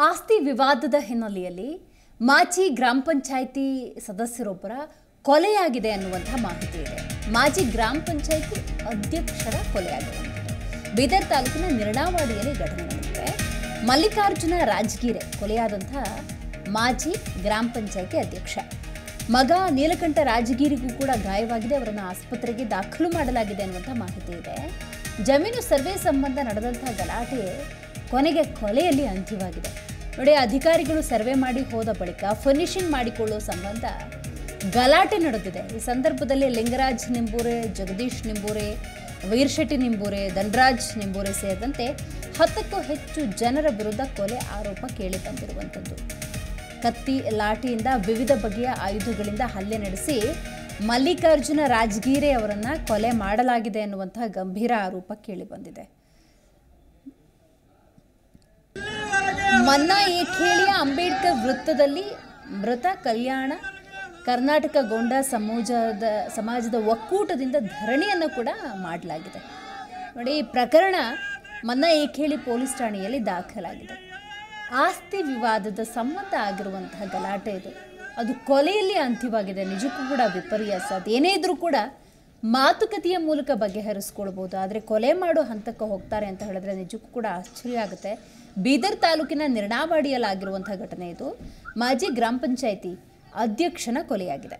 ಆಸ್ತಿ ವಿವಾದದ ಹಿನ್ನೆಲೆಯಲ್ಲಿ ಮಾಜಿ ಗ್ರಾಮ ಪಂಚಾಯಿತಿ ಸದಸ್ಯರೊಬ್ಬರ ಕೊಲೆಯಾಗಿದೆ ಅನ್ನುವಂಥ ಮಾಹಿತಿ ಇದೆ. ಮಾಜಿ ಗ್ರಾಮ ಪಂಚಾಯಿತಿ ಅಧ್ಯಕ್ಷರ ಕೊಲೆಯಾಗಿದೆ. ಬೀದರ್ ತಾಲೂಕಿನ ನಿರ್ಣಾವಾಡಿಯಲ್ಲಿ ಘಟನೆ ನಡೆದಿದೆ. ಮಲ್ಲಿಕಾರ್ಜುನ ರಾಜಗೀರೆ ಕೊಲೆಯಾದಂಥ ಮಾಜಿ ಗ್ರಾಮ ಪಂಚಾಯಿತಿ ಅಧ್ಯಕ್ಷ ಮಗ ನೀಲಕಂಠ ರಾಜಗೀರಿಗೂ ಕೂಡ ಗಾಯವಾಗಿದೆ. ಅವರನ್ನು ಆಸ್ಪತ್ರೆಗೆ ದಾಖಲು ಮಾಡಲಾಗಿದೆ ಅನ್ನುವಂಥ ಮಾಹಿತಿ ಇದೆ. ಜಮೀನು ಸರ್ವೆ ಸಂಬಂಧ ನಡೆದಂಥ ಗಲಾಟೆ ಕೊನೆಗೆ ಕೊಲೆಯಲ್ಲಿ ಅಂತ್ಯವಾಗಿದೆ. ನೋಡಿ, ಅಧಿಕಾರಿಗಳು ಸರ್ವೆ ಮಾಡಿ ಹೋದ ಬಳಿಕ ಫರ್ನಿಷಿಂಗ್ ಮಾಡಿಕೊಳ್ಳುವ ಸಂಬಂಧ ಗಲಾಟೆ ನಡೆದಿದೆ. ಈ ಸಂದರ್ಭದಲ್ಲಿ ಲಿಂಗರಾಜ್ ನಿಂಬೂರೆ, ಜಗದೀಶ್ ನಿಂಬೂರೆ, ವೀರಶೆಟ್ಟಿ ನಿಂಬೂರೆ, ಧನರಾಜ್ ನಿಂಬೂರೆ ಸೇರಿದಂತೆ 10ಕ್ಕೂ ಹೆಚ್ಚು ಜನರ ವಿರುದ್ಧ ಕೊಲೆ ಆರೋಪ ಕೇಳಿ ಬಂದಿರುವಂಥದ್ದು. ಕತ್ತಿ, ಲಾಠಿಯಿಂದ ವಿವಿಧ ಬಗೆಯ ಆಯುಧಗಳಿಂದ ಹಲ್ಲೆ ನಡೆಸಿ ಮಲ್ಲಿಕಾರ್ಜುನ ರಾಜಗೀರೆ ಅವರನ್ನು ಕೊಲೆ ಮಾಡಲಾಗಿದೆ ಎನ್ನುವಂತಹ ಗಂಭೀರ ಆರೋಪ ಕೇಳಿ ಬಂದಿದೆ. ಮನ್ನಾ ಏಕೇಳಿಯ ಅಂಬೇಡ್ಕರ್ ವೃತ್ತದಲ್ಲಿ ಮೃತ ಕಲ್ಯಾಣ ಕರ್ನಾಟಕ ಗೊಂಡ ಸಮಾಜದ ಒಕ್ಕೂಟದಿಂದ ಧರಣಿಯನ್ನು ಕೂಡ ಮಾಡಲಾಗಿದೆ. ನೋಡಿ, ಈ ಪ್ರಕರಣ ಮನ್ನಾ ಏಕೇಳಿ ಪೊಲೀಸ್ ಠಾಣೆಯಲ್ಲಿ ದಾಖಲಾಗಿದೆ. ಆಸ್ತಿ ವಿವಾದದ ಸಂಬಂಧ ಆಗಿರುವಂತಹ ಗಲಾಟೆ ಇದು, ಅದು ಕೊಲೆಯಲ್ಲಿ ಅಂತ್ಯವಾಗಿದೆ. ನಿಜಕ್ಕೂ ಕೂಡ ವಿಪರ್ಯಾಸ. ಅದೇನೇ ಇದ್ರೂ ಕೂಡ ಮಾತುಕತೆಯ ಮೂಲಕ ಬಗೆಹರಿಸ್ಕೊಳ್ಬೋದು, ಆದರೆ ಕೊಲೆ ಮಾಡೋ ಹಂತಕ್ಕೆ ಹೋಗ್ತಾರೆ ಅಂತ ಹೇಳಿದ್ರೆ ನಿಜಕ್ಕೂ ಕೂಡ ಆಶ್ಚರ್ಯ ಆಗುತ್ತೆ. ಬೀದರ್ ತಾಲೂಕಿನ ನಿರ್ಣಾವಾಡಿಯಲ್ಲಿ ಆಗಿರುವಂತಹ ಘಟನೆ ಇದು. ಮಾಜಿ ಗ್ರಾಮ ಪಂಚಾಯಿತಿ ಅಧ್ಯಕ್ಷನ ಕೊಲೆಯಾಗಿದೆ.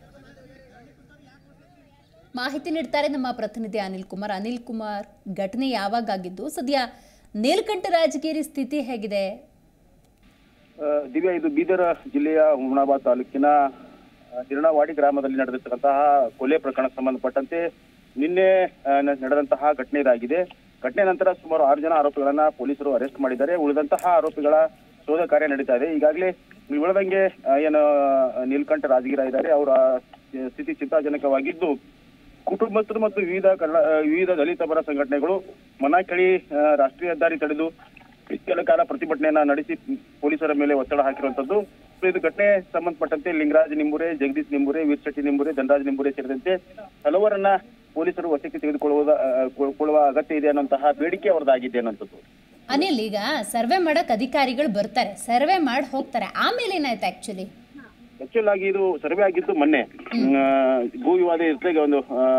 ಮಾಹಿತಿ ನೀಡ್ತಾರೆ ನಮ್ಮ ಪ್ರತಿನಿಧಿ ಅನಿಲ್ ಕುಮಾರ್. ಅನಿಲ್ ಕುಮಾರ್, ಘಟನೆ ಯಾವಾಗ ಆಗಿದ್ದು, ಸದ್ಯ ನೀಲಕಂಠ ರಾಜಗೀರಿ ಸ್ಥಿತಿ ಹೇಗಿದೆ? ದಿವ್ಯಾ, ಇದು ಬೀದರ್ ಜಿಲ್ಲೆಯ ಹುಮನಾಬಾದ್ ತಾಲೂಕಿನ ನಿರ್ಣಾವಾಡಿ ಗ್ರಾಮದಲ್ಲಿ ನಡೆದಿರ್ತಕ್ಕಂತಹ ಕೊಲೆ ಪ್ರಕರಣಕ್ಕೆ ಸಂಬಂಧಪಟ್ಟಂತೆ ನಿನ್ನೆ ನಡೆದಂತಹ ಘಟನೆ ಇದಾಗಿದೆ. ಘಟನೆ ನಂತರ ಸುಮಾರು 6 ಜನ ಆರೋಪಿಗಳನ್ನ ಪೊಲೀಸರು ಅರೆಸ್ಟ್ ಮಾಡಿದ್ದಾರೆ. ಉಳಿದಂತಹ ಆರೋಪಿಗಳ ಶೋಧ ಕಾರ್ಯ ನಡೀತಾ ಇದೆ. ಈಗಾಗಲೇ ಉಳಿದಂಗೆ ಏನು ನೀಲಕಂಠ ರಾಜಗೀರ ಇದ್ದಾರೆ, ಅವರ ಸ್ಥಿತಿ ಚಿಂತಾಜನಕವಾಗಿದ್ದು, ಕುಟುಂಬಸ್ಥರು ಮತ್ತು ವಿವಿಧ ದಲಿತ ಪರ ಸಂಘಟನೆಗಳು ಮನಾಕಳಿ ರಾಷ್ಟ್ರೀಯ ಹೆದ್ದಾರಿ ತಡೆದು ಕೆಲ ಕಾಲ ಪ್ರತಿಭಟನೆಯನ್ನ ನಡೆಸಿ ಪೊಲೀಸರ ಮೇಲೆ ಒತ್ತಡ ಹಾಕಿರುವಂತದ್ದು. ಇದು ಘಟನೆ ಸಂಬಂಧಪಟ್ಟಂತೆ ಲಿಂಗರಾಜ್ ನಿಂಬೂರೆ, ಜಗದೀಶ್ ನಿಂಬೂರೆ, ವೀರಶೆಟ್ಟಿ ನಿಂಬೂರೆ, ಧನರಾಜ್ ನಿಂಬೂರೆ ಸೇರಿದಂತೆ ಹಲವರನ್ನ ಪೊಲೀಸರು ವಶಕ್ಕೆ ತೆಗೆದುಕೊಳ್ಳುವ ಅಗತ್ಯ ಇದೆ ಅನ್ನುವಂತಹ ಬೇಡಿಕೆ ಅವರದಾಗಿದೆ ಅನ್ನುವಂಥದ್ದು. ಅನಿಲ್, ಈಗ ಸರ್ವೆ ಮಾಡಕ್ ಅಧಿಕಾರಿಗಳು ಬರ್ತಾರೆ, ಸರ್ವೆ ಮಾಡಿ ಹೋಗ್ತಾರೆ, ಆಮೇಲೆ ಏನಾಯ್ತು? ಆಕ್ಚುಲ್ ಆಗಿ ಇದು ಸರ್ವೆ ಆಗಿದ್ದು ಮೊನ್ನೆ. ಭೂ ವಿವಾದ ಇರ್ತದೆ, ಒಂದು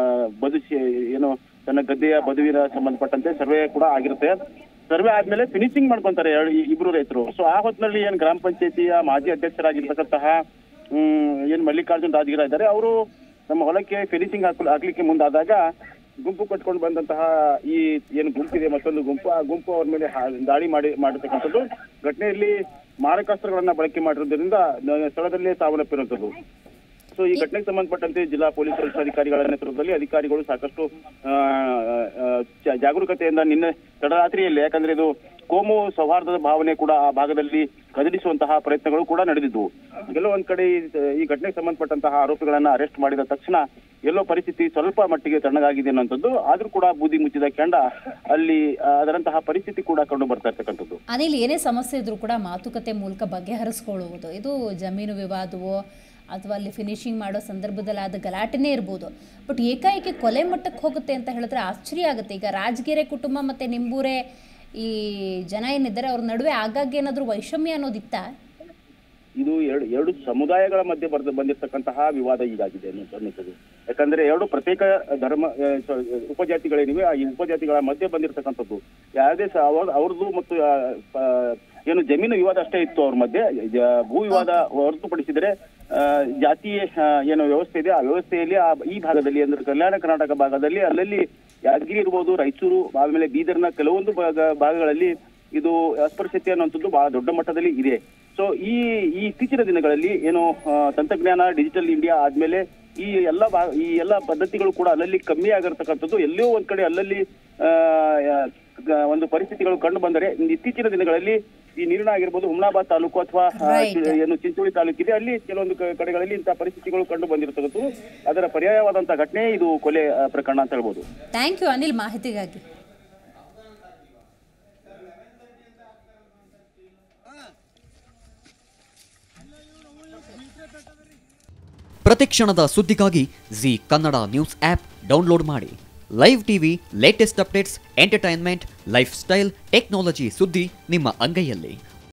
ಏನು ತನ್ನ ಗದ್ದೆಯ ಬದುವಿನ ಸಂಬಂಧಪಟ್ಟಂತೆ ಸರ್ವೆ ಕೂಡ ಆಗಿರುತ್ತೆ. ಸರ್ವೆ ಆದ್ಮೇಲೆ ಫಿನಿಶಿಂಗ್ ಮಾಡ್ಕೊಂತಾರೆ ಇಬ್ರು ರೈತರು. ಸೊ ಆ ಹೊತ್ತಿನಲ್ಲಿ ಏನ್ ಗ್ರಾಮ ಪಂಚಾಯತಿಯ ಮಾಜಿ ಅಧ್ಯಕ್ಷರಾಗಿರ್ತಕ್ಕಂತಹ ಏನ್ ಮಲ್ಲಿಕಾರ್ಜುನ್ ರಾಜಗೀರ ಇದ್ದಾರೆ, ಅವರು ನಮ್ಮ ಹೊಲಕ್ಕೆ ಫಿನಿಶಿಂಗ್ ಹಾಕ್ಲಿಕ್ಕೆ ಮುಂದಾದಾಗ ಗುಂಪು ಕಟ್ಕೊಂಡು ಬಂದಂತಹ ಈ ಏನು ಗುಂಪಿದೆ, ಮತ್ತೊಂದು ಗುಂಪು, ಆ ಗುಂಪು ಅವ್ರ ಮೇಲೆ ದಾಳಿ ಮಾಡಿರ್ತಕ್ಕಂಥದ್ದು. ಘಟನೆಯಲ್ಲಿ ಮಾರಕಾಸ್ತ್ರಗಳನ್ನ ಬಳಕೆ ಮಾಡಿರೋದ್ರಿಂದ ಸ್ಥಳದಲ್ಲೇ ಸಾವನ್ನಪ್ಪಿರುವಂಥದ್ದು. ಸೊ ಈ ಘಟನೆಗೆ ಸಂಬಂಧಪಟ್ಟಂತೆ ಜಿಲ್ಲಾ ಪೊಲೀಸ್ ವರಿಷ್ಠಾಧಿಕಾರಿಗಳ ನೇತೃತ್ವದಲ್ಲಿ ಅಧಿಕಾರಿಗಳು ಸಾಕಷ್ಟು ಜಾಗರೂಕತೆಯಿಂದ ನಿನ್ನೆ ತಡರಾತ್ರಿಯಲ್ಲಿ, ಯಾಕಂದ್ರೆ ಇದು ಕೋಮು ಸೌಹಾರ್ದದ ಭಾವನೆ ಕೂಡ ಆ ಭಾಗದಲ್ಲಿ ಕದಲಿಸುವಂತಹ ಪ್ರಯತ್ನಗಳು ಕೂಡ ನಡೆದಿದ್ವು. ಎಲ್ಲೋ ಒಂದ್ ಕಡೆ ಈ ಘಟನೆಗೆ ಸಂಬಂಧಪಟ್ಟಂತಹ ಆರೋಪಿಗಳನ್ನ ಅರೆಸ್ಟ್ ಮಾಡಿದ ತಕ್ಷಣ ಎಲ್ಲೋ ಪರಿಸ್ಥಿತಿ ಸ್ವಲ್ಪ ಮಟ್ಟಿಗೆ ತಣ್ಣಗಾಗಿದೆ ಅನ್ನುವಂಥದ್ದು. ಆದ್ರೂ ಕೂಡ ಬೂದಿ ಮುಚ್ಚಿದ ಕೆಂಡ ಅಲ್ಲಿ ಅದರಂತಹ ಪರಿಸ್ಥಿತಿ ಕೂಡ ಕಂಡು ಬರ್ತಾ ಇರ್ತಕ್ಕಂಥದ್ದು. ಅನಿಲ್, ಏನೇ ಸಮಸ್ಯೆ ಇದ್ರೂ ಕೂಡ ಮಾತುಕತೆ ಮೂಲಕ ಬಗೆಹರಿಸ್ಕೊಳ್ಳುವುದು, ಇದು ಜಮೀನು ವಿವಾದವೋ ಅಥವಾ ಅಲ್ಲಿ ಫಿನಿಶಿಂಗ್ ಮಾಡೋ ಸಂದರ್ಭದಲ್ಲಿ ಆದ ಗಲಾಟೆನೇ ಇರ್ಬೋದು. ಬಟ್ ಏಕಾಏಕಿ ಕೊಲೆ ಮಟ್ಟಕ್ಕೆ ಹೋಗುತ್ತೆ ಅಂತ ಹೇಳಿದ್ರೆ ಆಶ್ಚರ್ಯ ಆಗುತ್ತೆ. ಈಗ ರಾಜಗೀರೆ ಕುಟುಂಬ ಮತ್ತೆ ನಿಂಬೂರೆ ಈ ಜನ ಏನಿದ್ದಾರೆ ಅವ್ರ ನಡುವೆ ಆಗಾಗ್ಗೆ ಏನಾದ್ರೂ ವೈಷಮ್ಯ ಅನ್ನೋದಿತ್ತ? ಇದು ಎರಡು ಸಮುದಾಯಗಳ ಮಧ್ಯೆ ಬಂದಿರತಕ್ಕಂತಹ ವಿವಾದ ಈಗಾಗಿದೆ ಅನ್ನಿಸುತ್ತದೆ. ಯಾಕಂದ್ರೆ ಎರಡು ಪ್ರತ್ಯೇಕ ಧರ್ಮ ಉಪಜಾತಿಗಳೇನಿವೆ, ಈ ಉಪಜಾತಿಗಳ ಮಧ್ಯೆ ಬಂದಿರತಕ್ಕಂಥದ್ದು. ಯಾವುದೇ ಅವ್ರದ್ದು ಮತ್ತು ಏನು ಜಮೀನು ವಿವಾದ ಅಷ್ಟೇ ಇತ್ತು ಅವ್ರ ಮಧ್ಯೆ. ಭೂ ವಿವಾದ ಹೊರತುಪಡಿಸಿದರೆ ಜಾತಿ ಏನು ವ್ಯವಸ್ಥೆ ಇದೆ, ಆ ವ್ಯವಸ್ಥೆಯಲ್ಲಿ ಈ ಭಾಗದಲ್ಲಿ ಅಂದ್ರೆ ಕಲ್ಯಾಣ ಕರ್ನಾಟಕ ಭಾಗದಲ್ಲಿ ಅಲ್ಲಲ್ಲಿ ಯಾದಗಿರಿ ಇರ್ಬೋದು, ರಾಯಚೂರು, ಆಮೇಲೆ ಬೀದರ್ನ ಕೆಲವೊಂದು ಭಾಗಗಳಲ್ಲಿ ಇದು ಅಸ್ಪೃಶ್ಯತೆ ಅನ್ನುವಂಥದ್ದು ಬಹಳ ದೊಡ್ಡ ಮಟ್ಟದಲ್ಲಿ ಇದೆ. ಸೊ ಈ ಇತ್ತೀಚಿನ ದಿನಗಳಲ್ಲಿ ಏನು ತಂತ್ರಜ್ಞಾನ, ಡಿಜಿಟಲ್ ಇಂಡಿಯಾ ಆದ್ಮೇಲೆ ಈ ಎಲ್ಲ ಪದ್ಧತಿಗಳು ಕೂಡ ಅಲ್ಲಲ್ಲಿ ಕಮ್ಮಿ ಆಗಿರ್ತಕ್ಕಂಥದ್ದು. ಎಲ್ಲೋ ಒಂದ್ ಕಡೆ ಅಲ್ಲಲ್ಲಿ ಒಂದು ಪರಿಸ್ಥಿತಿಗಳು ಕಂಡು ಬಂದರೆ ಇತ್ತೀಚಿನ ದಿನಗಳಲ್ಲಿ ಈ ನೀರಿನ ಆಗಿರ್ಬೋದು, ಹುಮನಾಬಾದ್ ತಾಲೂಕು ಅಥವಾ ಏನು ಚಿಂಚೋಳಿ ತಾಲೂಕಿದೆ, ಅಲ್ಲಿ ಕೆಲವೊಂದು ಕಡೆಗಳಲ್ಲಿ ಇಂತಹ ಪರಿಸ್ಥಿತಿಗಳು ಕಂಡು ಬಂದಿರತಕ್ಕಂಥದ್ದು. ಅದರ ಪರ್ಯಾಯವಾದಂತಹ ಘಟನೆ ಇದು ಕೊಲೆ ಪ್ರಕರಣ ಅಂತ ಹೇಳ್ಬೋದು. ಥ್ಯಾಂಕ್ ಯು ಅನಿಲ್ ಮಾಹಿತಿಗಾಗಿ. ಪ್ರತಿಕ್ಷಣದ ಸುದ್ದಿಗಾಗಿ Zee Kannada news app download ಮಾಡಿ. Live TV, latest updates, entertainment, lifestyle, technology ಸುದ್ದಿ ನಿಮ್ಮ ಅಂಗೈಯಲ್ಲಿ.